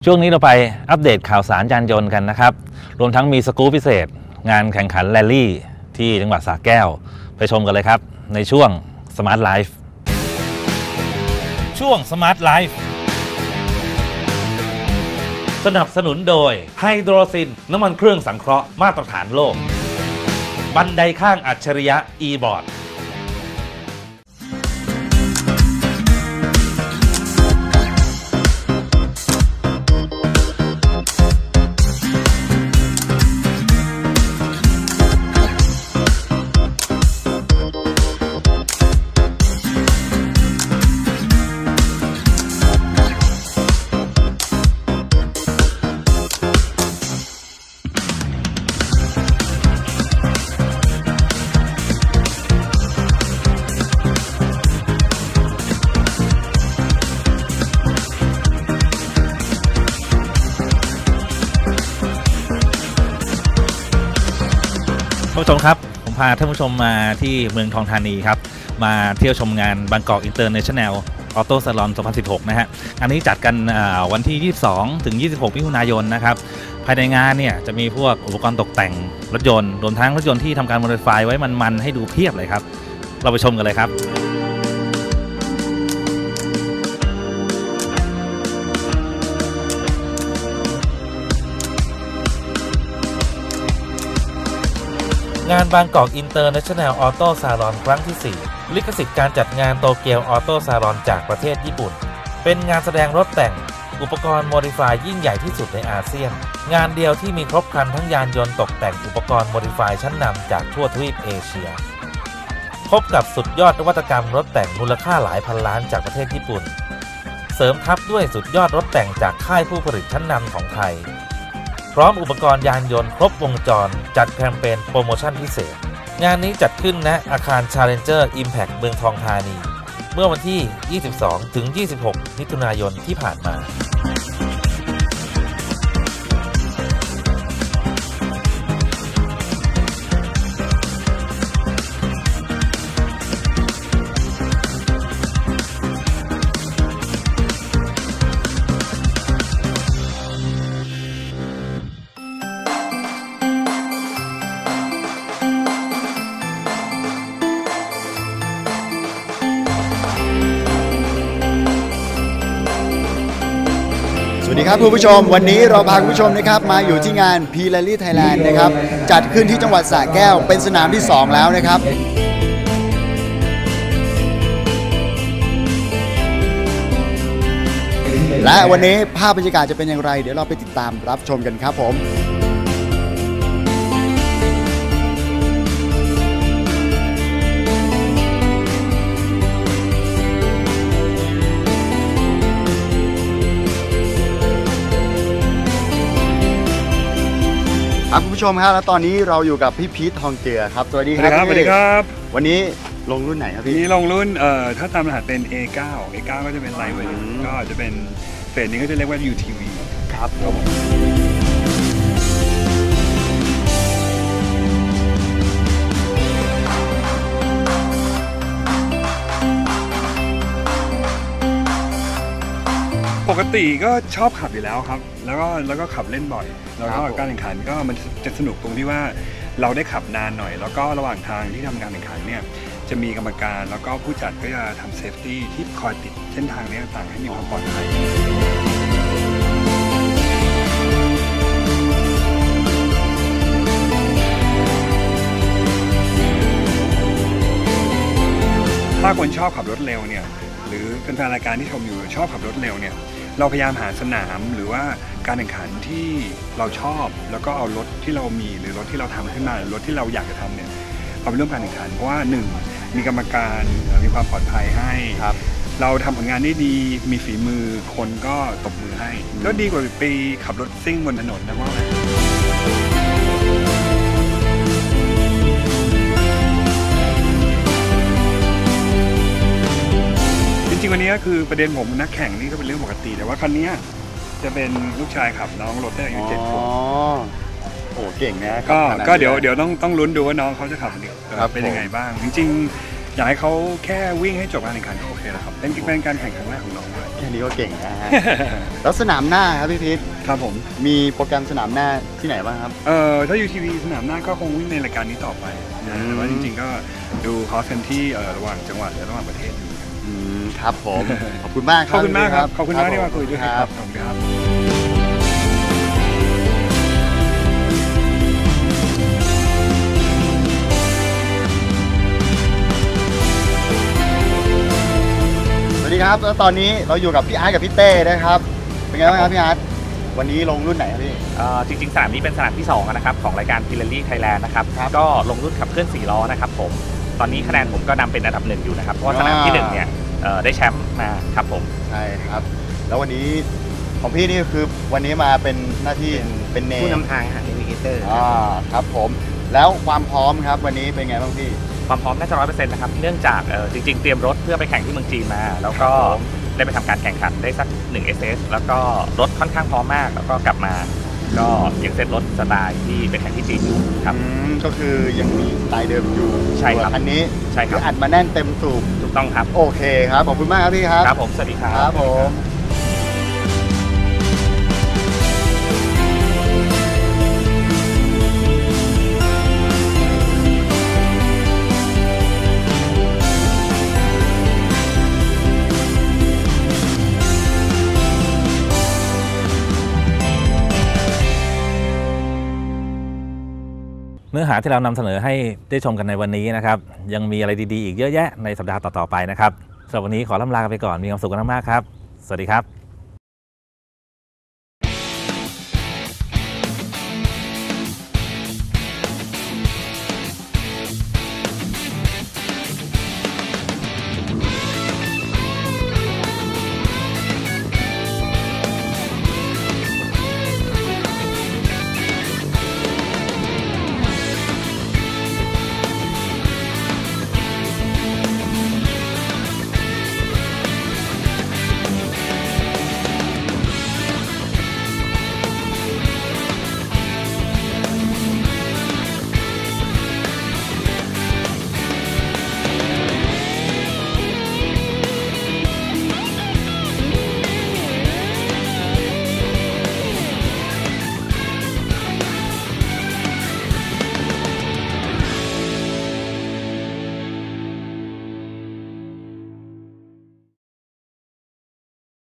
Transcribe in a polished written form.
ช่วงนี้เราไปอัปเดตข่าวสารยานยนต์กันนะครับรวมทั้งมีสกู๊ปพิเศษงานแข่งขันแรลลี่ที่จังหวัดสระแก้วไปชมกันเลยครับในช่วง Smart Life ช่วง Smart Life สนับสนุนโดยไฮโดรซินน้ำมันเครื่องสังเคราะห์มาตรฐานโลกบันไดข้างอัจฉริยะ e-boardท่านผู้ชมครับผมพาท่านผู้ชมมาที่เมืองทองธานีครับมาเที่ยวชมงานบางกอกอินเตอร์เนชั่นแนลออโต้ซาลอน 2016 นะฮะอันนี้จัดกันวันที่ 22 ถึง 26 มิถุนายนนะครับภายในงานเนี่ยจะมีพวกอุปกรณ์ตกแต่งรถยนต์รวมทั้งรถยนต์ที่ทำการโมดิฟายไว้มันๆให้ดูเพียบเลยครับเราไปชมกันเลยครับงานบางกอกอินเตอร์เนชั่นแนลออโต้ซาลอนครั้งที่ 4 ลิขสิทธิ์การจัดงานโตเกียวออโต้ซาลอนจากประเทศญี่ปุ่นเป็นงานแสดงรถแต่งอุปกรณ์โมดิฟายยิ่งใหญ่ที่สุดในอาเซียนงานเดียวที่มีครบครันทั้งยานยนต์ตกแต่งอุปกรณ์โมดิฟายชั้นนำจากทั่วทวีปเอเชียพบกับสุดยอดนวัตกรรมรถแต่งมูลค่าหลายพันล้านจากประเทศญี่ปุ่นเสริมทับด้วยสุดยอดรถแต่งจากค่ายผู้ผลิตชั้นนำของไทยพร้อมอุปกรณ์ยานยนต์ครบวงจรจัดแคมเปญโปรโมชั่นพิเศษงานนี้จัดขึ้นณอาคาร Challenger Impact เมืองทองธานีเมื่อวันที่ 22 ถึง 26 มิถุนายนที่ผ่านมาสวัสดีครับคุณผู้ชมวันนี้เราพาคุณผู้ชมนะครับมาอยู่ที่งาน P-Rally Thailand นะครับจัดขึ้นที่จังหวัดสระแก้วเป็นสนามที่ 2 แล้วนะครับและวันนี้ภาพบรรยากาศจะเป็นอย่างไรเดี๋ยวเราไปติดตามรับชมกันครับผมคุณผู้ชมครับแล้วตอนนี้เราอยู่กับพี่พีททองเจือครับสวัสดีครับสวัสดีครับวันนี้ลงรุ่นไหนครับพี่นี่ลงรุ่นถ้าตามรหัสเป็น A9 ก็จะเป็นไลท์เวทก็จะเป็นเฟสนี้ก็จะเรียกว่า UTV ครับปกติก็ชอบขับอยู่แล้วครับแล้วก็ขับเล่นบ่อยแล้วก็การแข่งขันก็มันจะสนุกตรงที่ว่าเราได้ขับนานหน่อยแล้วก็ระหว่างทางที่ทำการแข่งขันเนี่ยจะมีกรรมการแล้วก็ผู้จัดก็จะทำเซฟตี้ที่คอยติดเส้นทางนี้ต่างให้มีความปลอดภัยถ้าคนชอบขับรถเร็วเนี่ยหรือเป็นแฟนรายการที่ชมอยู่ชอบขับรถเร็วเนี่ยเราพยายามหาสนามหรือว่าการแข่งขันที่เราชอบแล้วก็เอารถที่เรามีหรือรถที่เราทำขึ้นมาหรือรถที่เราอยากจะทำเนี่ยเอาไปร่วมการแข่งขันเพราะว่า1มีกรรมการมีความปลอดภัยให้เราทำผลงานได้ดีมีฝีมือคนก็ตบมือให้ก็ดีกว่าไปขับรถซิ่งบนถนนนะว่าจริงๆวันนี้ก็คือประเด็นผมนักแข่งนี่ก็เป็นเรื่องปกติแต่ว่าคันนี้จะเป็นลูกชายขับน้องรถได้อายุ7 ขวบโอ้เก่งนะก็เดี๋ยวต้องลุ้นดูว่าน้องเขาจะขับเป็นยังไงบ้างจริงอยากให้เขาแค่วิ่งให้จบการแข่งขันก็โอเคแล้วครับเป็นการแข่งครั้งแรกของน้องด้วยแค่นี้ก็เก่งนะฮะ แล้วสนามหน้าครับพี่พีทครับผมมีโปรแกรมสนามหน้าที่ไหนบ้างครับถ้า UTV สนามหน้าก็คงวิ่งในรายการนี้ต่อไปนะแต่ว่าจริงๆก็ดูคอร์สกันที่ระหว่างจังหวัดและระหว่างประเทศอยู่ครับผม ขอบคุณมากครับขอบคุณมากครับขอบคุณมากที่รัมาคุยด้วยคครัรับบขอบคุณครับสวัสดีครับแล้วตอนนี้เราอยู่กับพี่อาร์ตกับพี่เต้นะครับเป็นไงบ้างครับพี่อาร์ตวันนี้ลงรุ่นไหนครับพี่จริงๆสนามนี้เป็นสนามที่2นะครับของรายการ Pirelli Thailand นะครับครับก็ลงรุ่นขับเคลื่อน4ล้อนะครับผมตอนนี้คะแนนผมก็นำเป็นอันดับ1อยู่นะครับเพราะว่าสนามที่1เนี่ยได้แชมป์มาครับผมใช่ครับ แล้ววันนี้ของพี่นี่คือวันนี้มาเป็นหน้าที่เป็นเนผู้นำทางฮะ Navigator ครับผมแล้วความพร้อมครับวันนี้เป็นไงบ้างพี่ความพร้อมน่าจะ 100% นะครับเนื่องจากจริงๆเตรียมรถเพื่อไปแข่งที่เมืองจีนมาแล้วก็ได้ไปทำการแข่งขันได้สัก1 SS แล้วก็รถค่อนข้างพร้อมมากแล้วก็กลับมาก็ยังเซ็ตรถสไตล์ที่ไปแข่งที่จีนอยู่ครับก็คือยังมีสไตล์เดิมอยู่ใช่ครับส่วนคันนี้ใช่ครับออัดมาแน่นเต็มสูบถูกต้องครับโอเคครับขอบคุณมากครับพี่ครับครับผมสวัสดีครัครับ บผมเนื้อหาที่เรานำเสนอให้ได้ชมกันในวันนี้นะครับยังมีอะไรดีๆอีกเยอะแยะในสัปดาห์ต่อๆไปนะครับสำหรับวันนี้ขอล่ำลากันไปก่อนมีความสุขกันมากๆครับสวัสดีครับ